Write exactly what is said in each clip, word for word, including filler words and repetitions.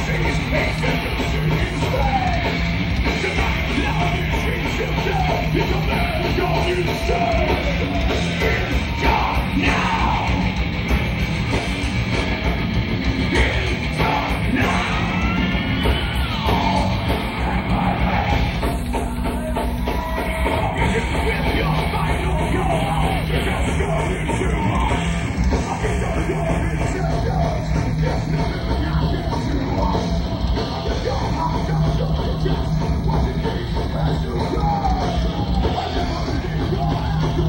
Just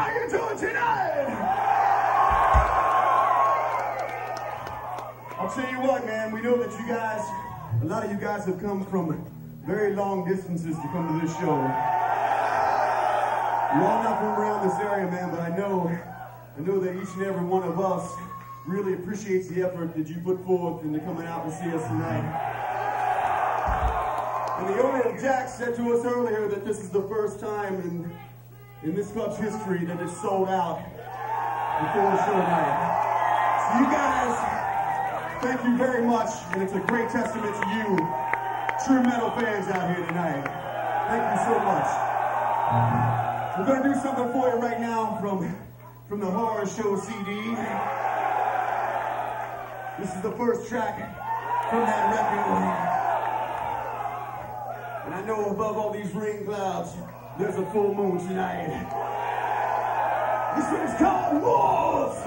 How you doing tonight? I'll tell you what, man, we know that you guys, a lot of you guys have come from very long distances to come to this show. You're all not from around this area, man, but I know, I know that each and every one of us really appreciates the effort that you put forth into coming out to see us tonight. And the owner of Jack's said to us earlier that this is the first time in, in this club's history that it's sold out before the show night. So you guys, thank you very much, and it's a great testament to you, true metal fans out here tonight. Thank you so much. We're going to do something for you right now from, from the Horror Show C D. This is the first track from that record. And I know above all these rain clouds, there's a full moon tonight. This one is called Wolf!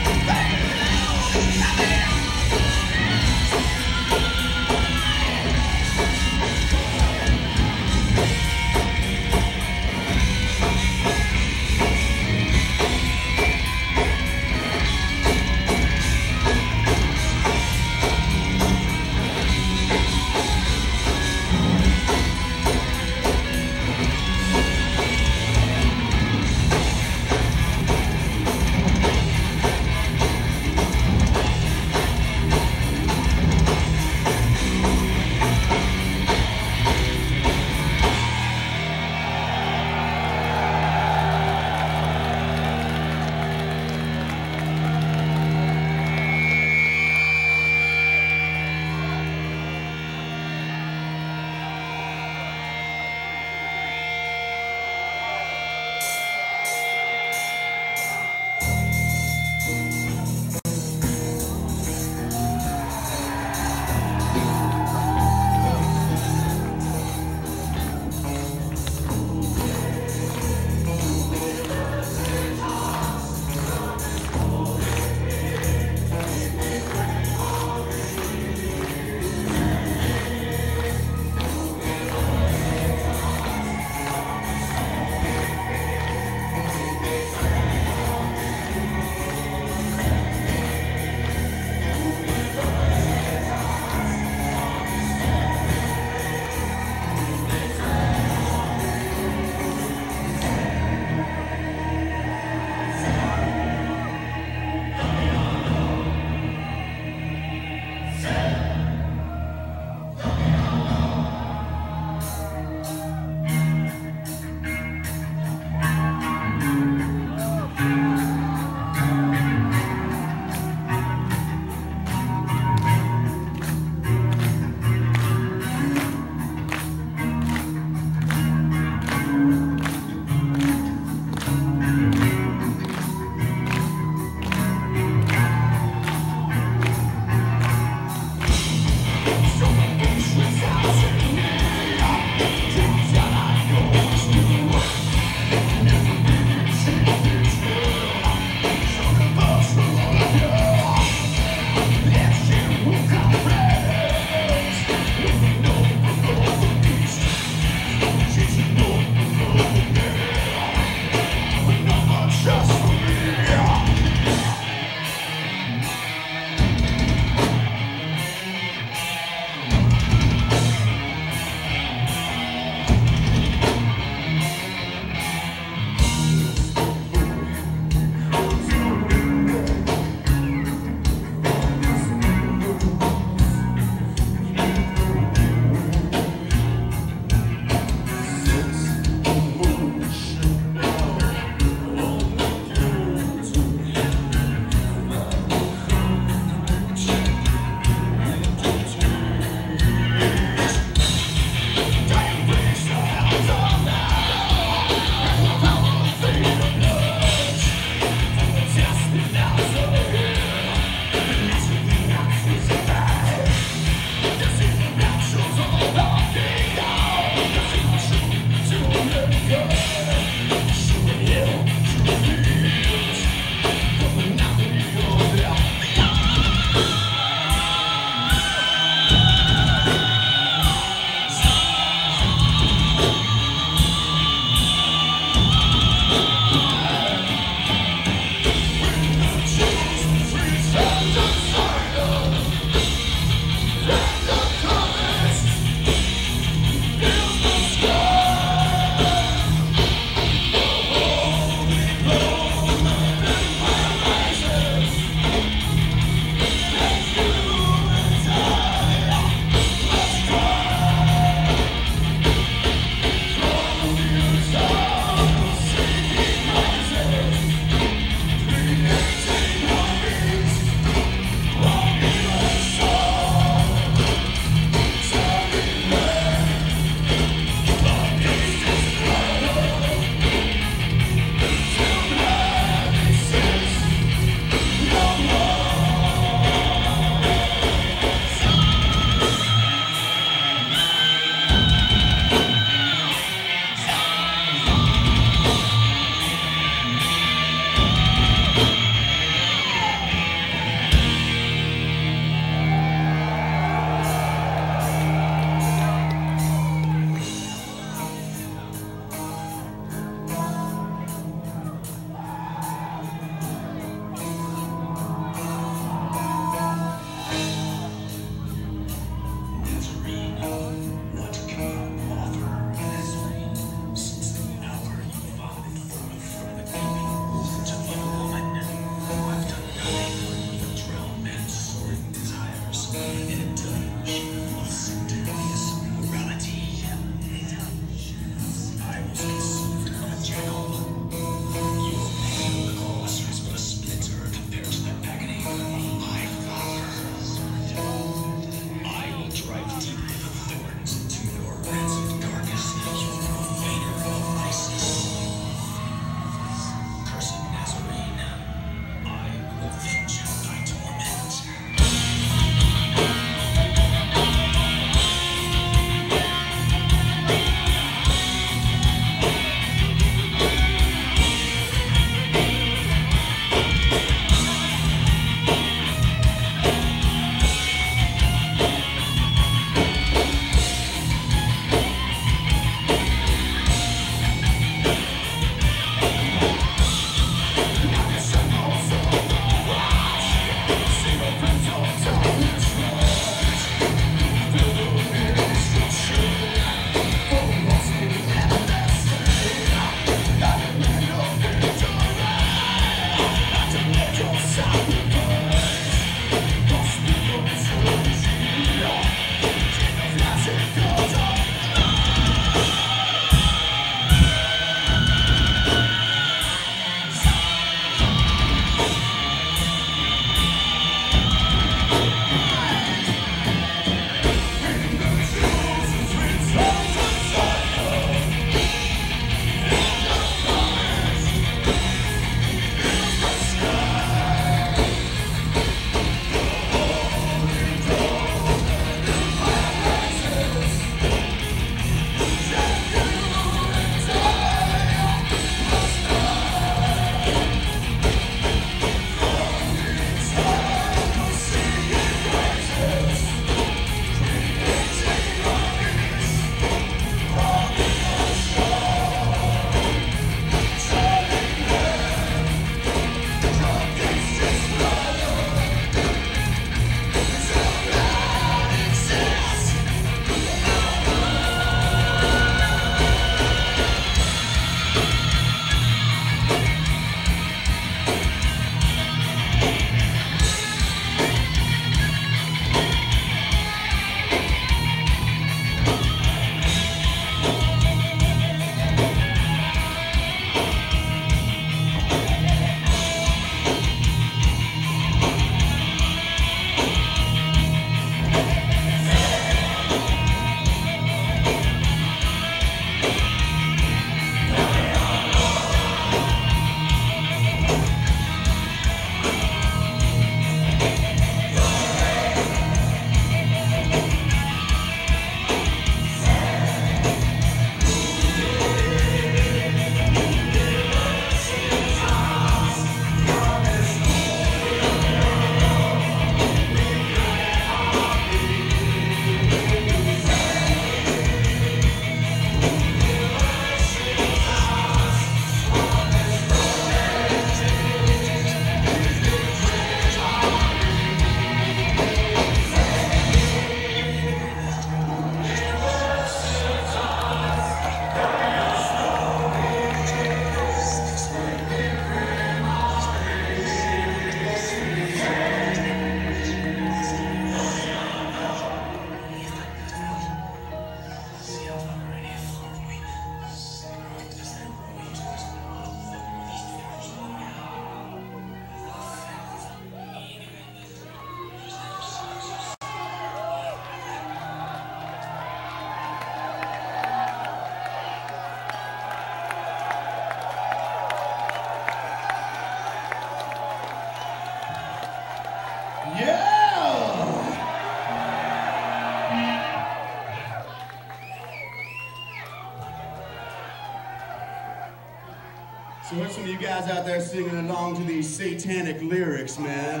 So there's some of you guys out there singing along to these satanic lyrics, man.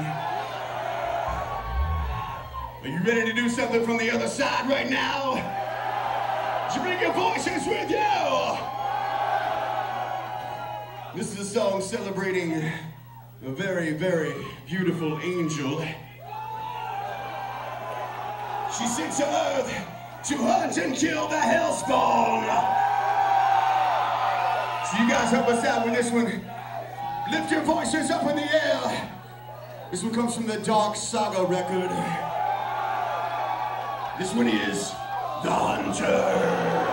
Are you ready to do something from the other side right now? Did you bring your voices with you? This is a song celebrating a very, very beautiful angel. She sits to earth to hunt and kill the hellspawn. So you guys help us out with this one. Lift your voices up in the air. This one comes from the Dark Saga record. This one is The Hunter.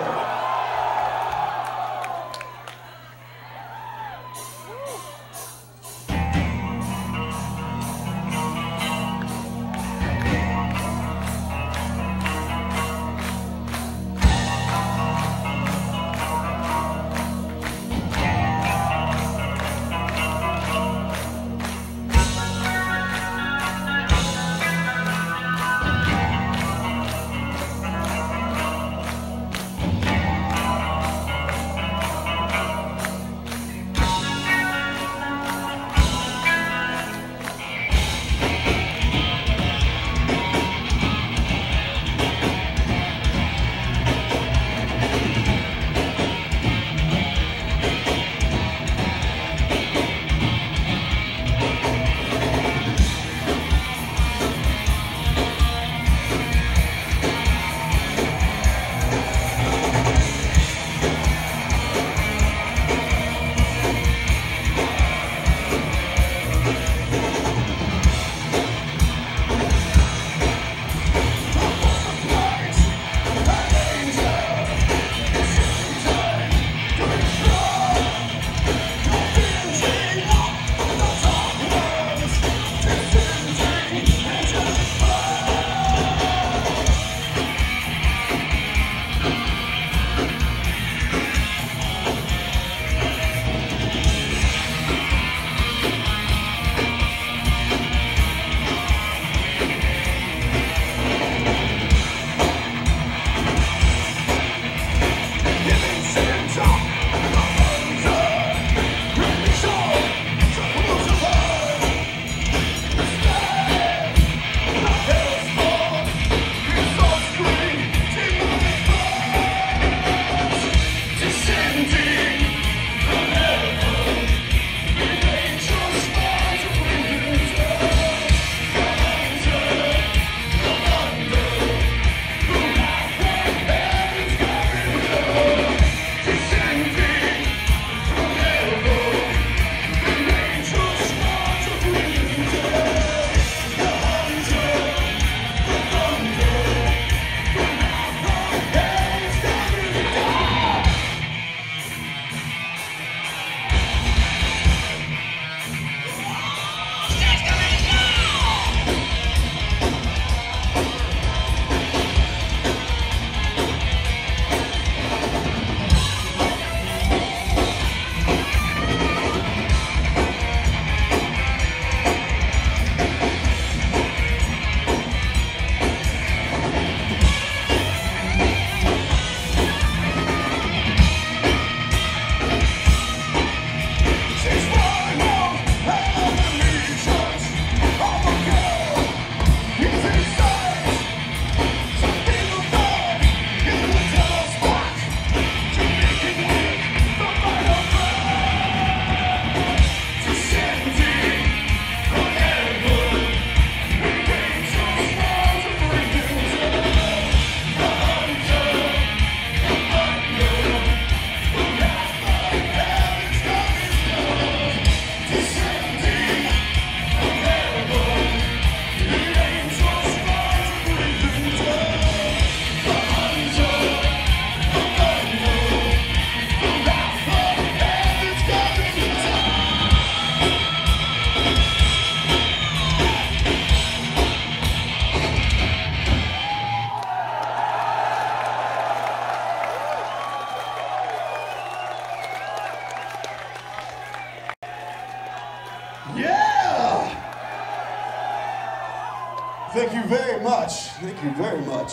Thank you very much. Thank you very much.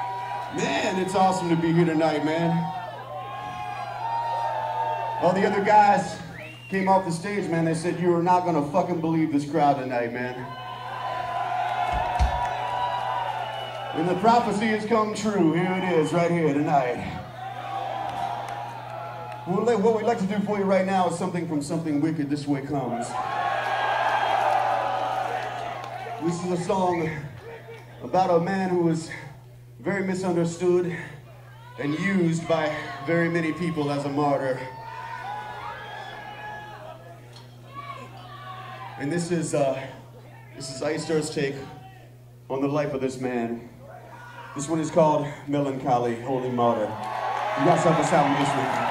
Man, it's awesome to be here tonight, man. All the other guys, came off the stage, man, they said, you are not gonna fucking believe this crowd tonight, man. And the prophecy has come true. Here it is, right here tonight. What we'd like to do for you right now is something from Something Wicked, This Way Comes. This is a song about a man who was very misunderstood and used by very many people as a martyr. And this is, uh, this is Ice Earth's take on the life of this man. This one is called Melancholy, Holy Martyr. You guys help us out with this one.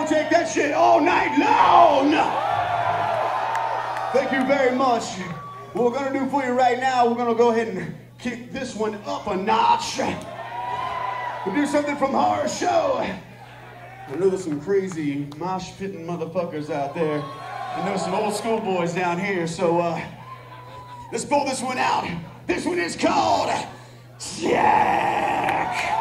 take that shit all night long. Thank you very much. What we're gonna do for you right now, we're gonna go ahead and kick this one up a notch. We'll do something from Horror Show. I know there's some crazy mosh-pitting motherfuckers out there. I know some old school boys down here, so uh, let's pull this one out. This one is called Jack.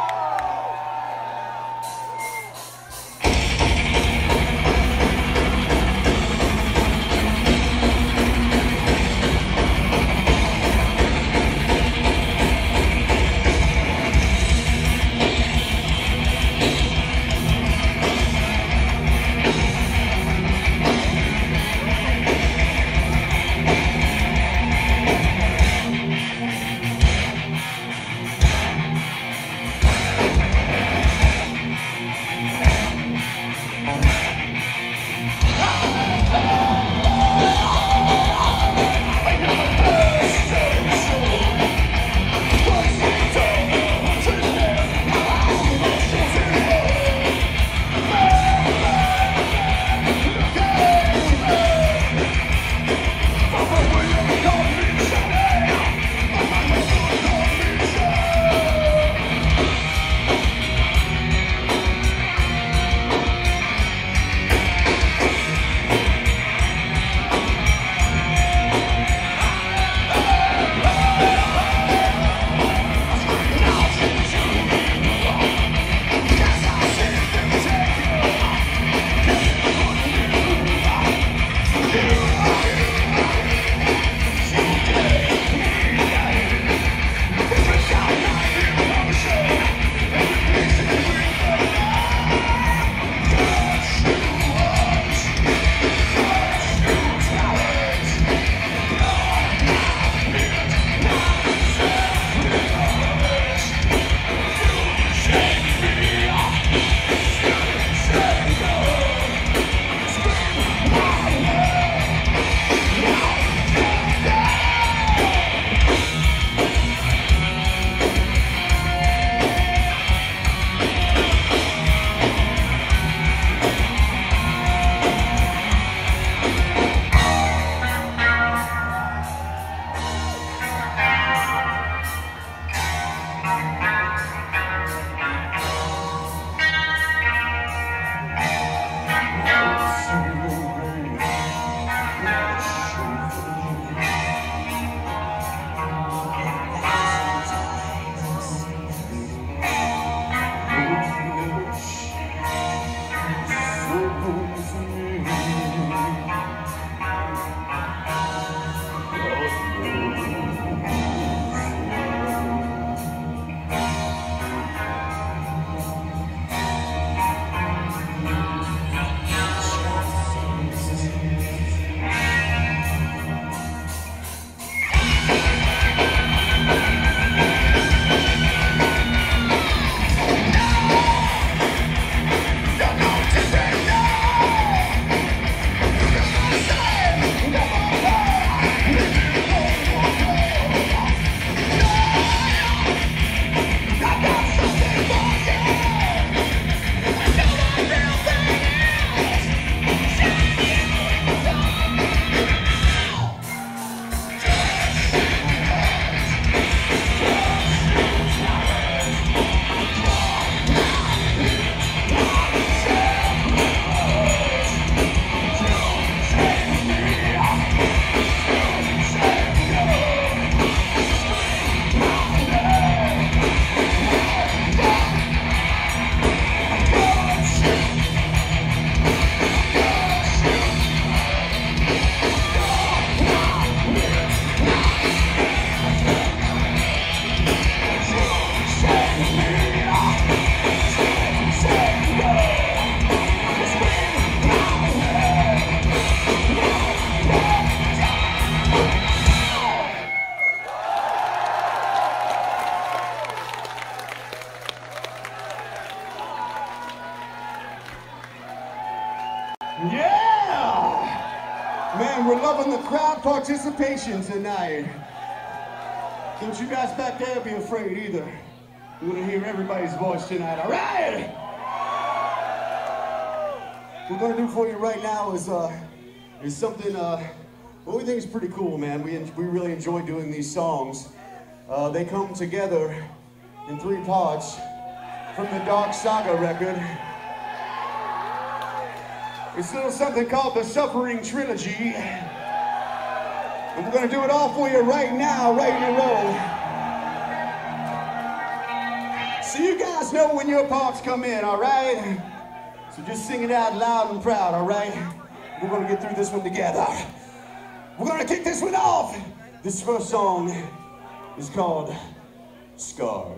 Yeah! Man, we're loving the crowd participation tonight. Don't you guys back there be afraid either. We want to hear everybody's voice tonight, all right? we're gonna do for you right now is uh, is something uh, what we think is pretty cool, man. We we really enjoy doing these songs. Uh, they come together in three parts from the Dark Saga record. It's a little something called the Suffering Trilogy, and we're gonna do it all for you right now, right in a row. So you guys know when your parts come in, all right? So just sing it out loud and proud, all right? We're gonna get through this one together. We're gonna kick this one off. This first song is called Scarred.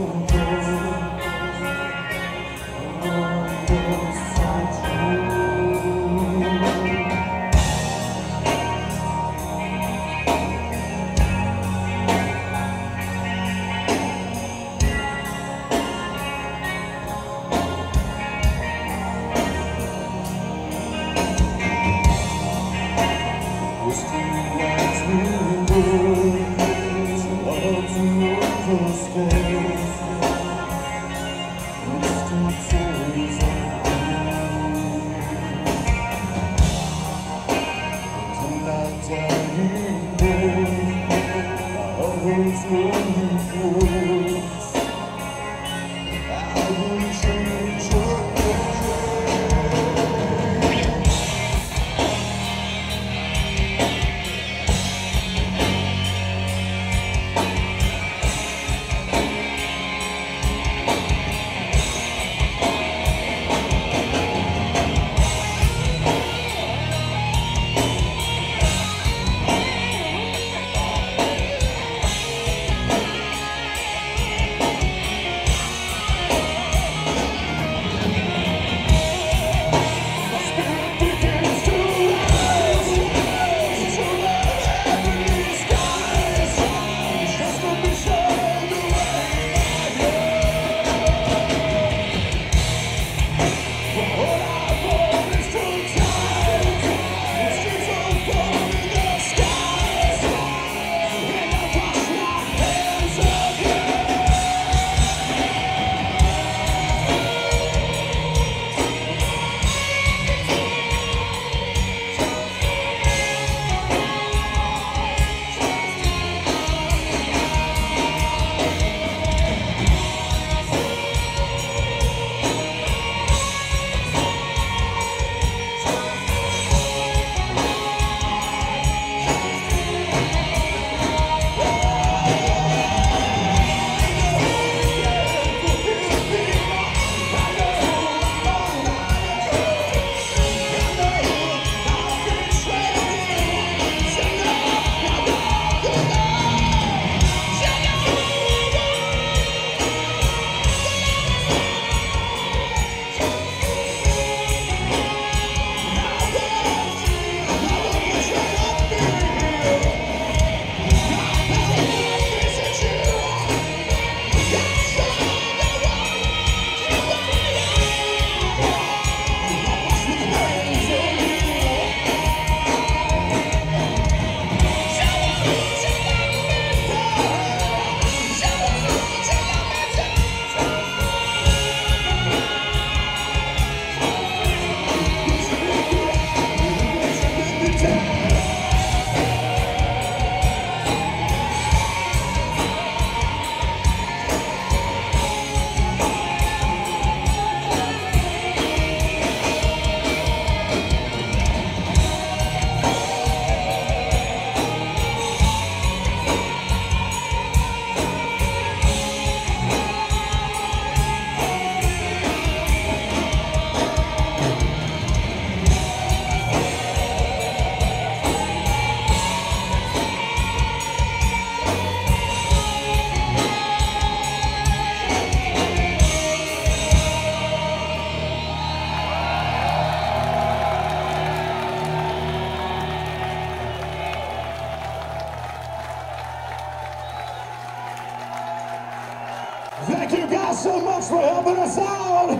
Thank you guys so much for helping us out.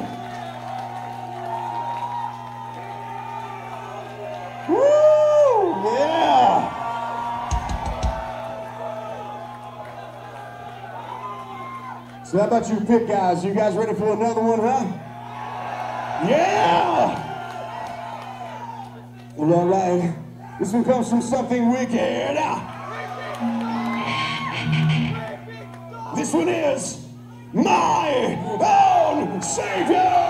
Woo! Yeah! So how about you pick guys? You guys ready for another one, huh? Yeah! Well, all right. This one comes from Something Wicked. This one is My Own Savior!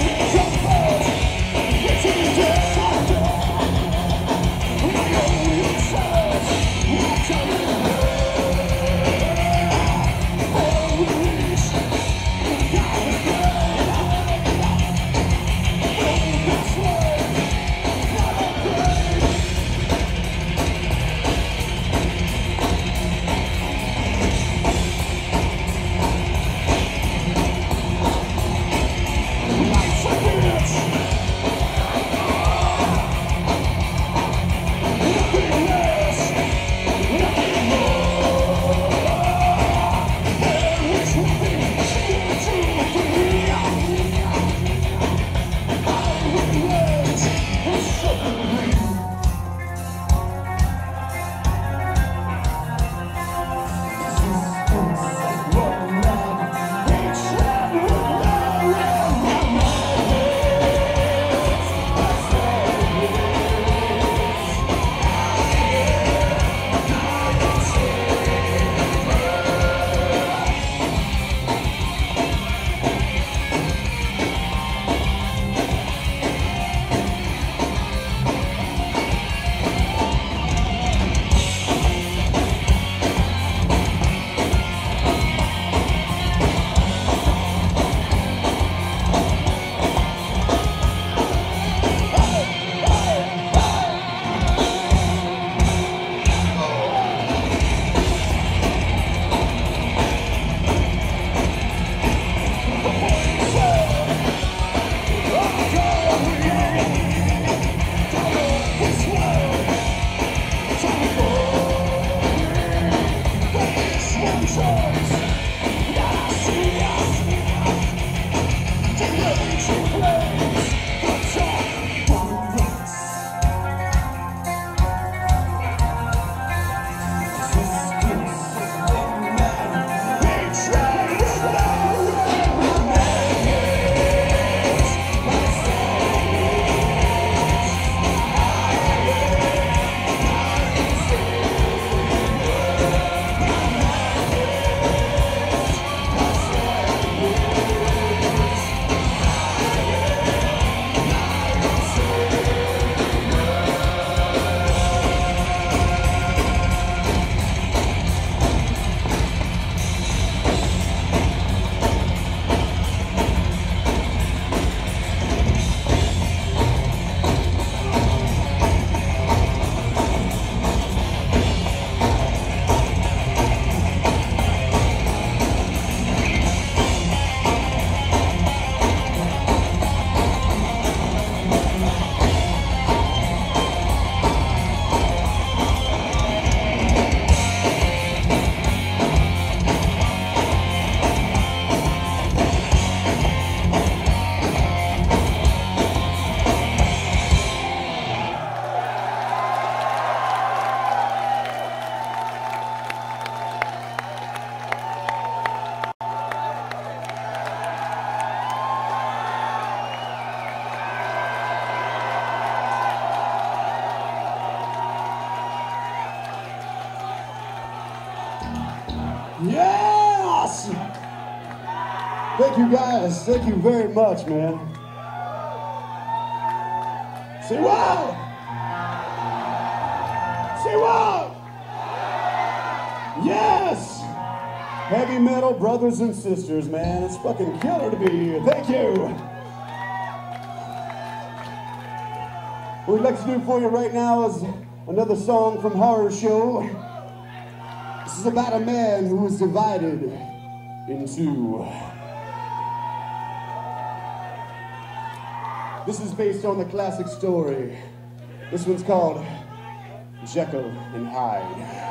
Oh, Yes! Thank you guys. Thank you very much, man. Say what? Say what? Yes! Heavy metal brothers and sisters, man. It's fucking killer to be here. Thank you. What we'd like to do for you right now is another song from Horror Show. This is about a man who was divided in two. This is based on the classic story. This one's called Jekyll and Hyde.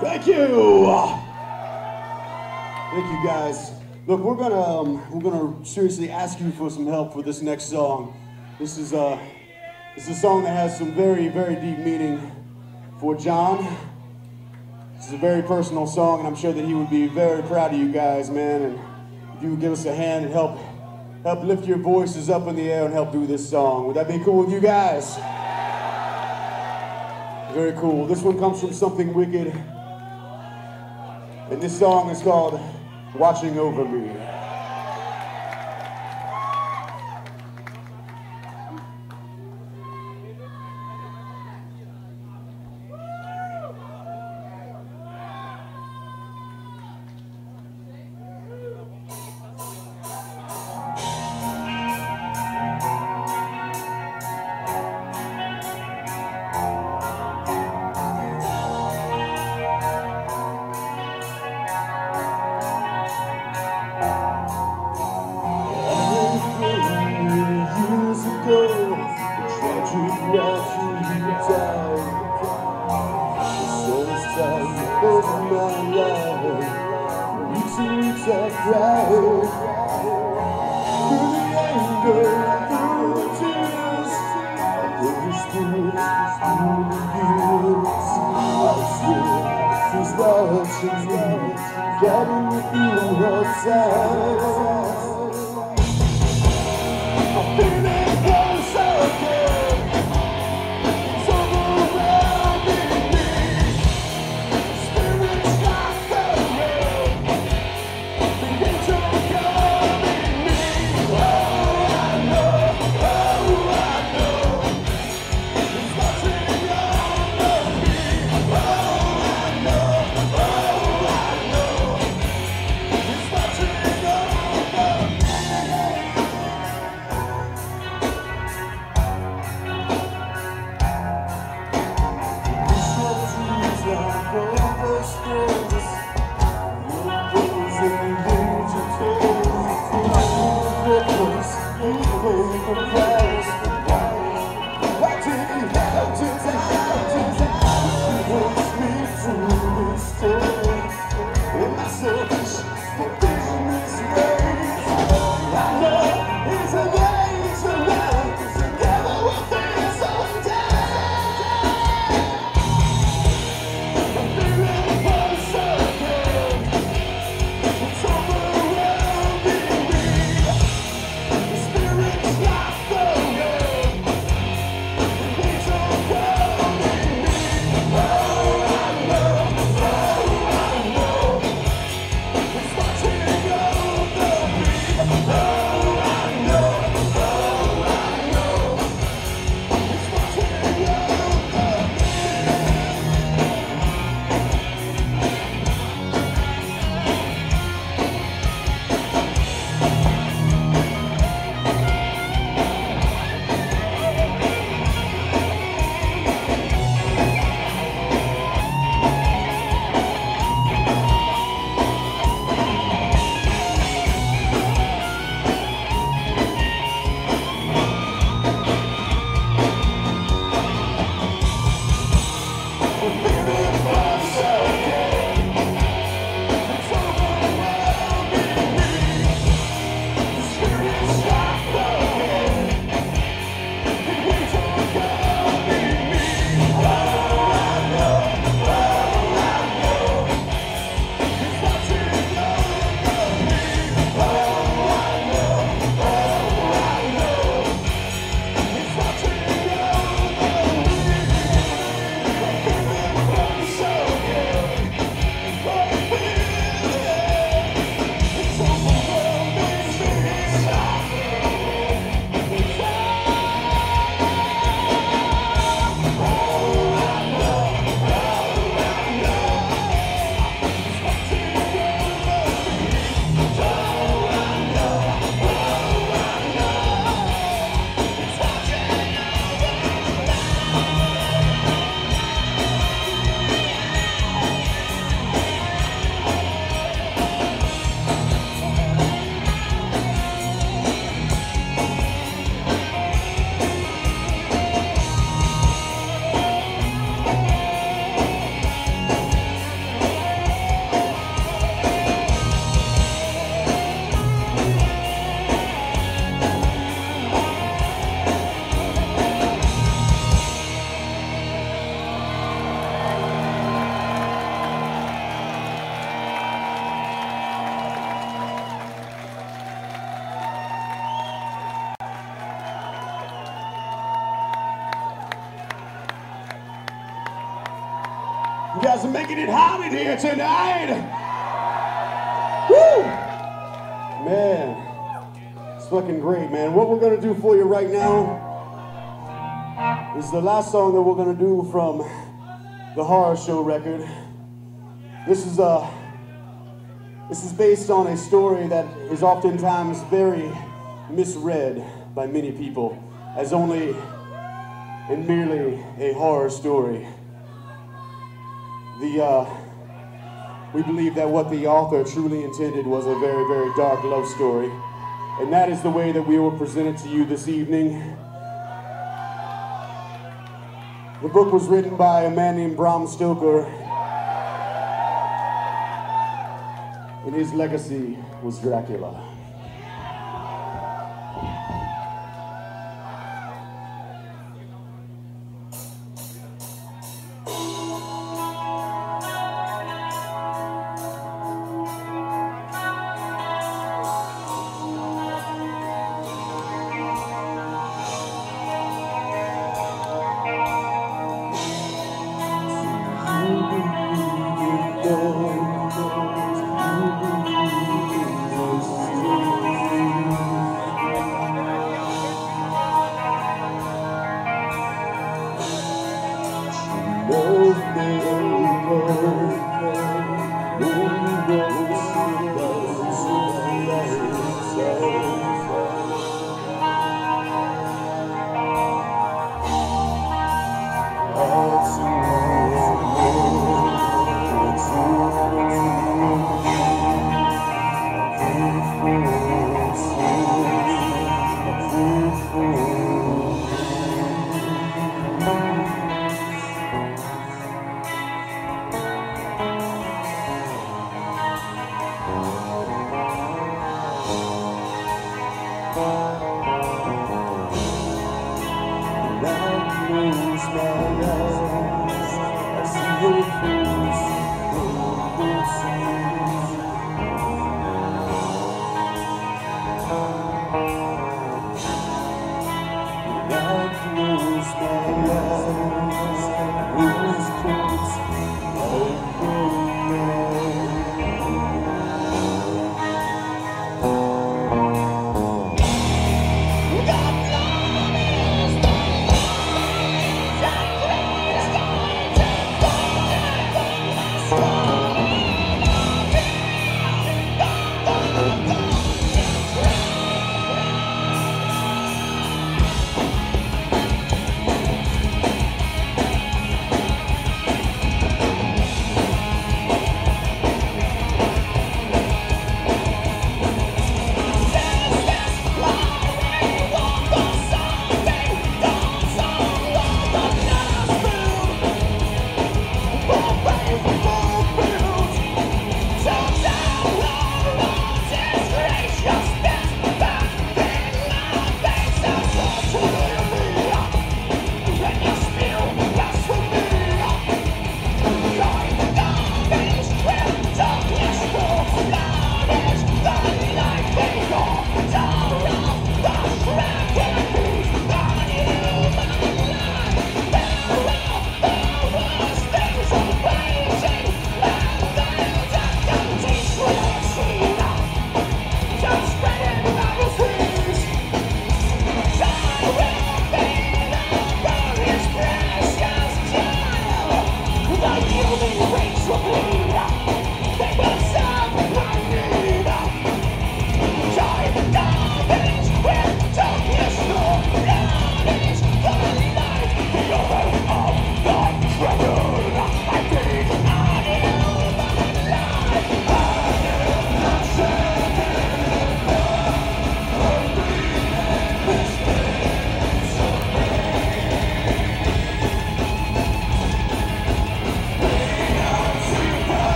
Thank you. Thank you, guys. Look, we're gonna um, we're gonna seriously ask you for some help for this next song. This is uh, this is a song that has some very very deep meaning for John. This is a very personal song, and I'm sure that he would be very proud of you guys, man. And if you would give us a hand and help help lift your voices up in the air and help do this song, would that be cool with you guys? Very cool. This one comes from Something Wicked, and this song is called Watching Over Me. You guys are making it hot in here tonight. Woo! Man, it's fucking great, man. What we're gonna do for you right now is the last song that we're gonna do from the Horror Show record. This is uh, this is based on a story that is oftentimes very misread by many people as only and merely a horror story. The uh, we believe that what the author truly intended was a very, very dark love story, and that is the way that we will present it to you this evening. The book was written by a man named Bram Stoker, and his legacy was Dracula. You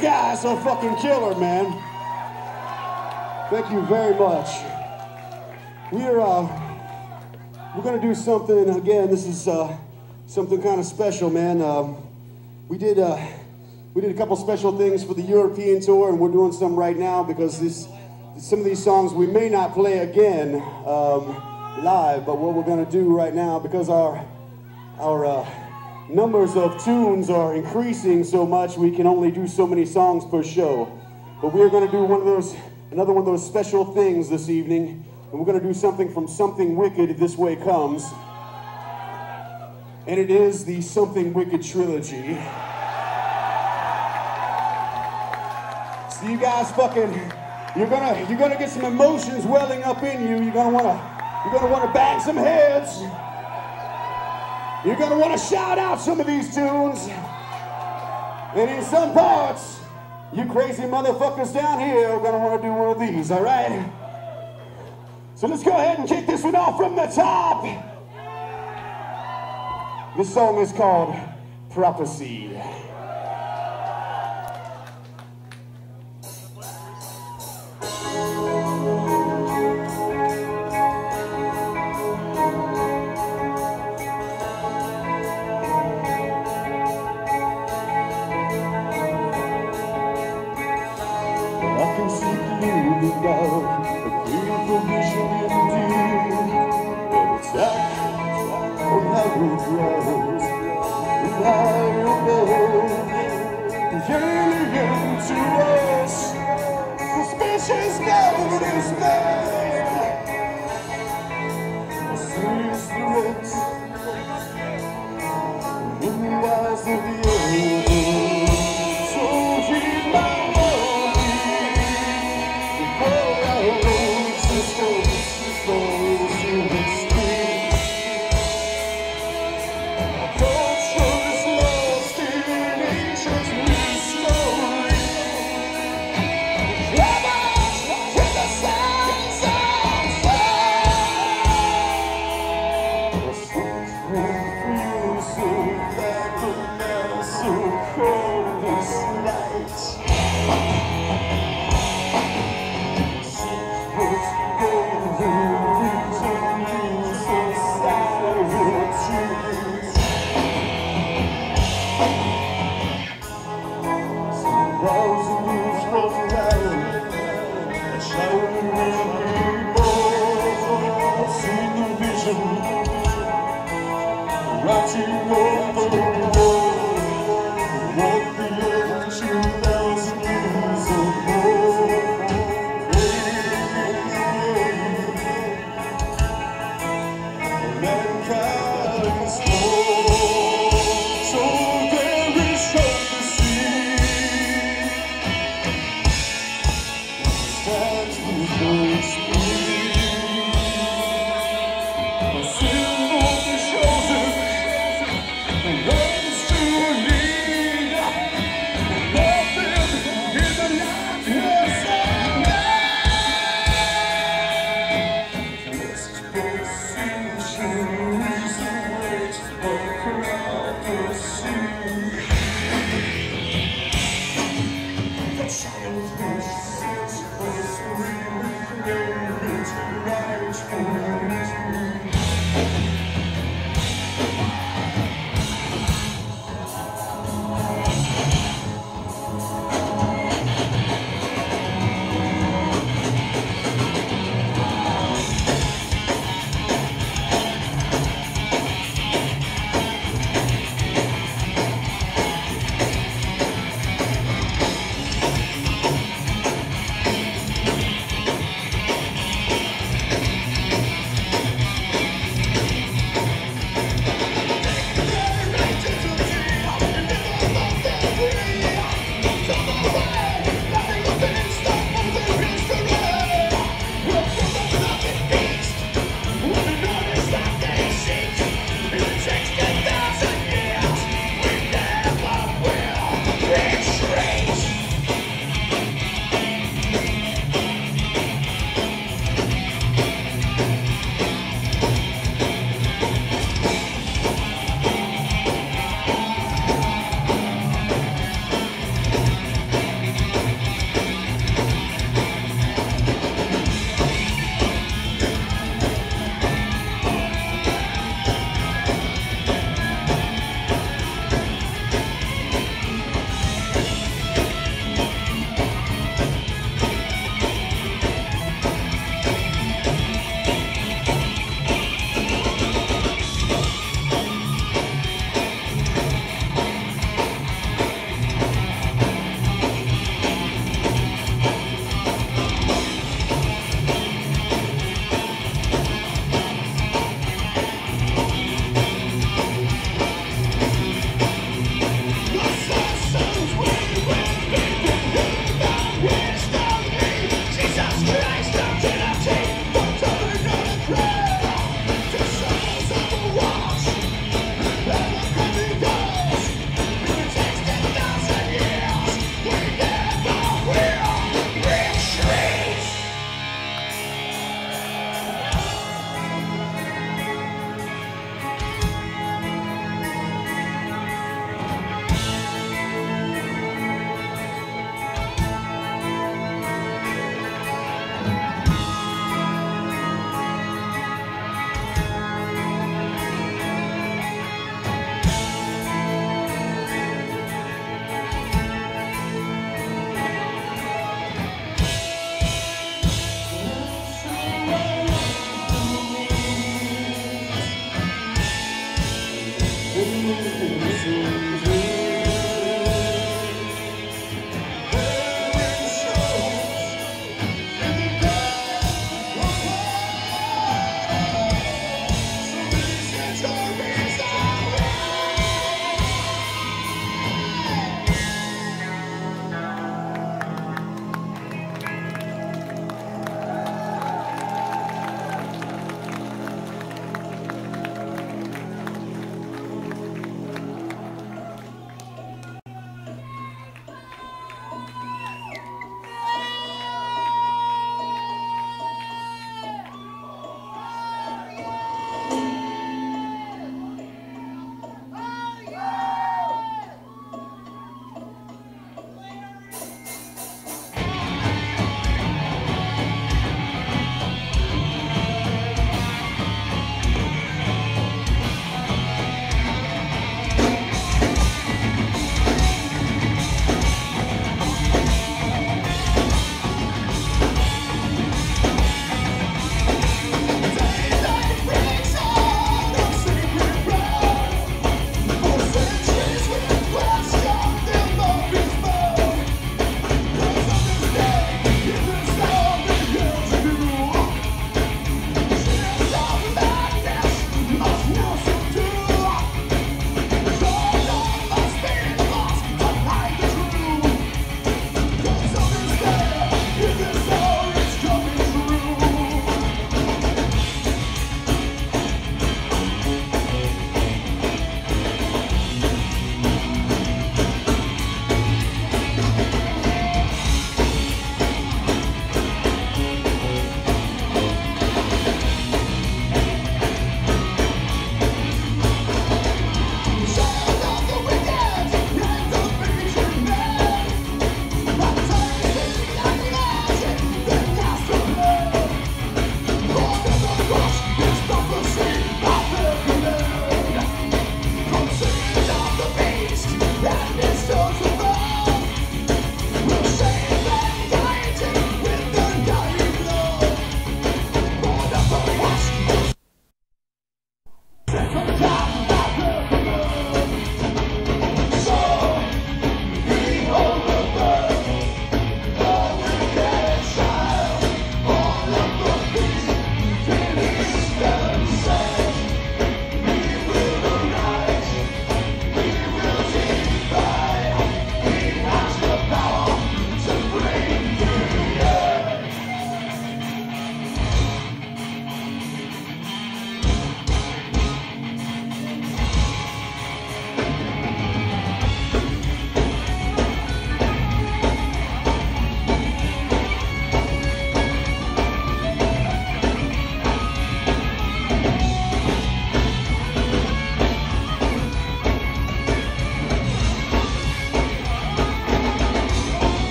guys are fucking killer, man. Thank you very much. We're uh, we're gonna do something again. This is uh, something kind of special, man. Um, we did uh, we did a couple special things for the European tour, and we're doing some right now because this some of these songs we may not play again um, live. But what we're gonna do right now, because our our uh, numbers of tunes are increasing so much, we can only do so many songs per show. But we're gonna do one of those, another one of those special things this evening. And we're going to do something from Something Wicked, This Way Comes. And it is the Something Wicked trilogy. So you guys fucking, you're gonna, you're gonna get some emotions welling up in you. You're gonna wanna, you're gonna wanna bang some heads. You're gonna wanna shout out some of these tunes. And in some parts, you crazy motherfuckers down here are gonna wanna do one of these, all right? So let's go ahead and kick this one off from the top. This song is called Prophecy. I can see you in love. Vision indeed, but it's out on how it grows, and how you know, yearning to us, suspicious notice made, I see threats in the eyes of the earth, so keep my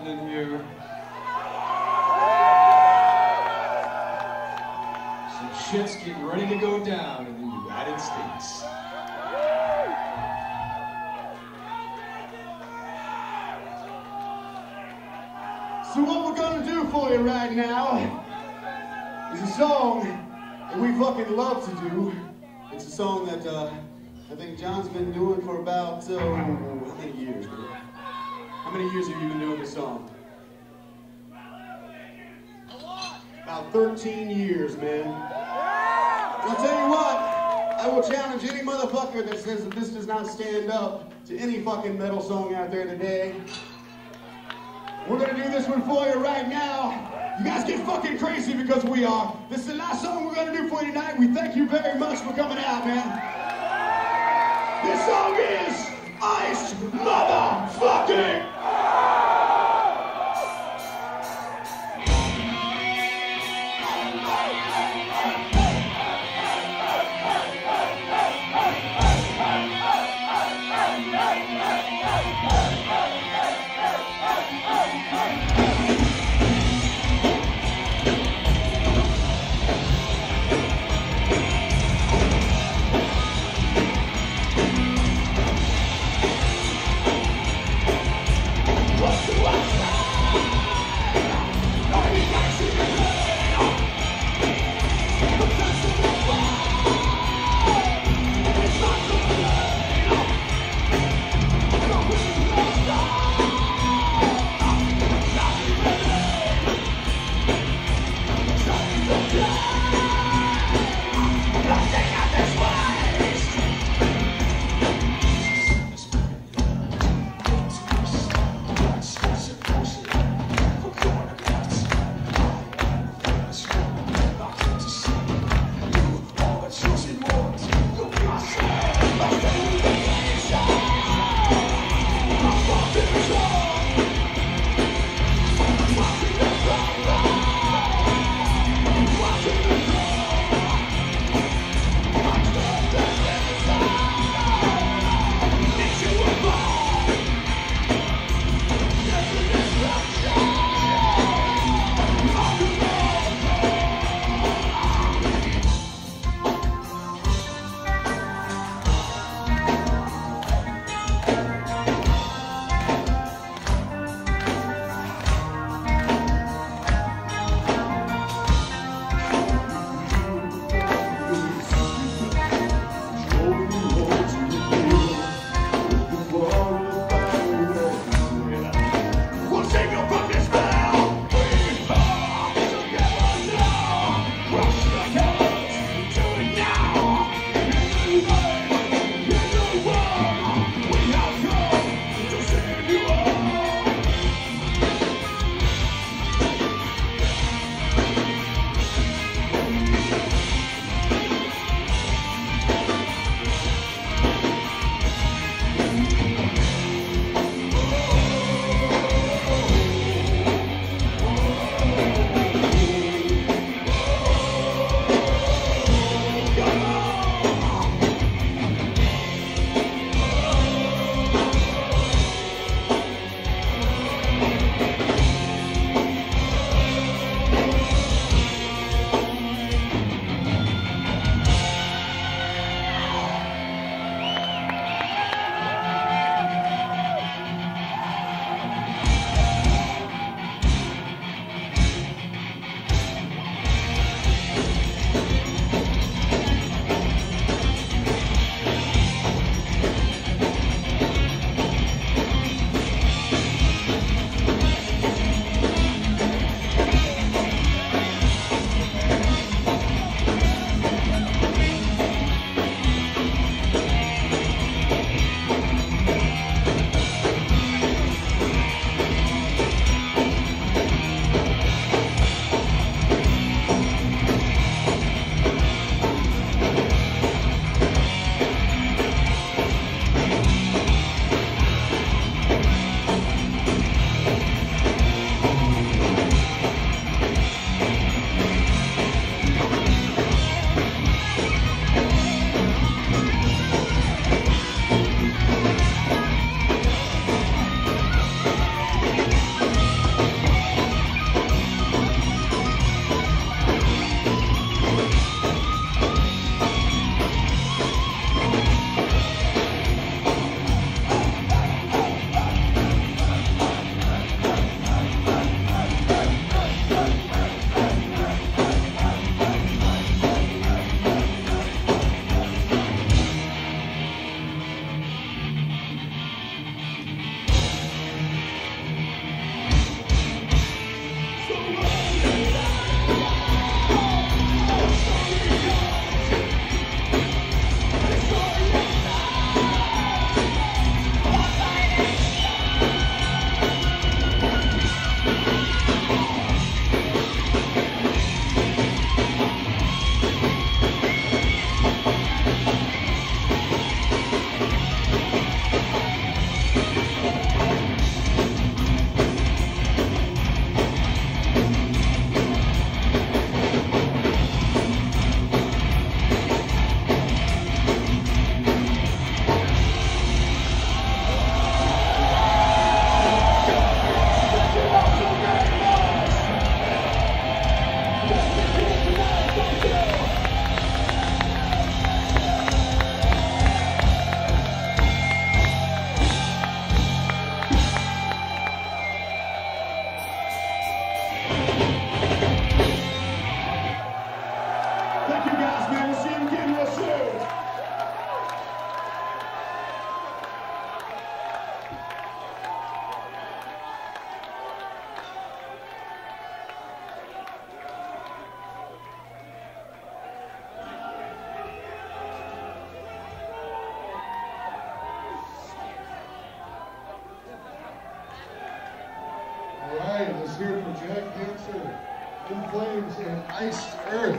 happening here. Some shit's getting ready to go down in the United States. So what we're gonna do for you right now is a song that we fucking love to do. It's a song that uh, I think John's been doing for about, uh, how many years, man? How many years have you been doing this song? About thirteen years, man. And I'll tell you what, I will challenge any motherfucker that says that this does not stand up to any fucking metal song out there today. We're gonna do this one for you right now. You guys get fucking crazy because we are. This is the last song we're gonna do for you tonight. We thank you very much for coming out, man. This song is Iced Motherfucking is here for Jack Cancer, In Flames, and Iced Earth.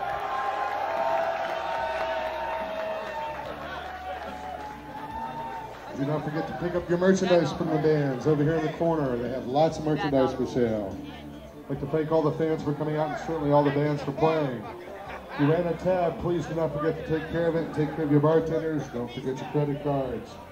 Do not forget to pick up your merchandise from the bands over here in the corner. They have lots of merchandise for sale. I'd like to thank all the fans for coming out and certainly all the bands for playing. If you ran a tab, please do not forget to take care of it and take care of your bartenders. Don't forget your credit cards.